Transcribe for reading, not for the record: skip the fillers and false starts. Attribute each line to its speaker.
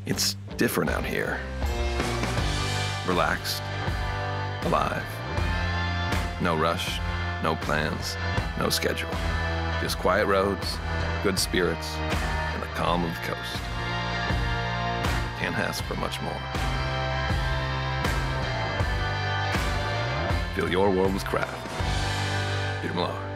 Speaker 1: It's different out here. Relaxed, alive. No rush, no plans, no schedule. Just quiet roads, good spirits, and the calm of the coast. Can't ask for much more. Fill your world with craft. Peter Millar.